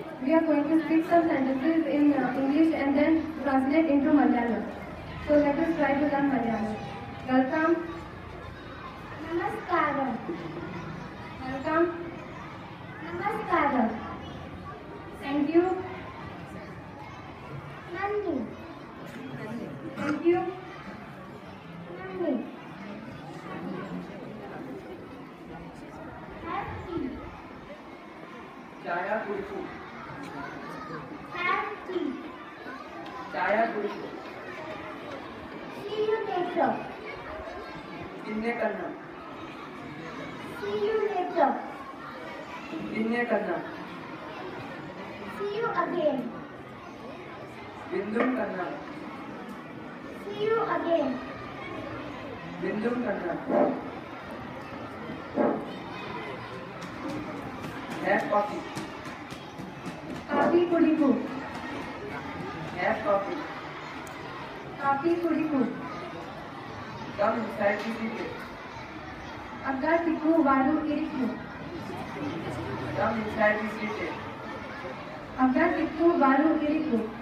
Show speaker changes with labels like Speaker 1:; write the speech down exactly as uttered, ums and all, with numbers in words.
Speaker 1: we are going to speak some sentences in uh, English and then translate into Malayalam. So let us try to learn Malayalam. Welcome.
Speaker 2: Namaskaram.
Speaker 1: Welcome.
Speaker 2: Namaskaram.
Speaker 1: Thank you.
Speaker 2: Nandi.
Speaker 1: Thank you.
Speaker 2: Nandi. Happy.
Speaker 3: Chaya Kuriku.
Speaker 2: Happy.
Speaker 3: Chaya Kuriku.
Speaker 2: See you later.
Speaker 3: Dinne Kanna.
Speaker 2: See you later.
Speaker 3: Dinne Kanna.
Speaker 2: See you again.
Speaker 3: Bindum Kanna.
Speaker 2: See you again.
Speaker 3: Bindum Kanna. Have coffee.
Speaker 1: Coffee kudiku.
Speaker 3: Have coffee.
Speaker 1: Coffee kudiku.
Speaker 3: Come inside the seat.
Speaker 1: Agga tikku valu iriku.
Speaker 3: Come inside the seat.
Speaker 1: Agga tikku valu iriku.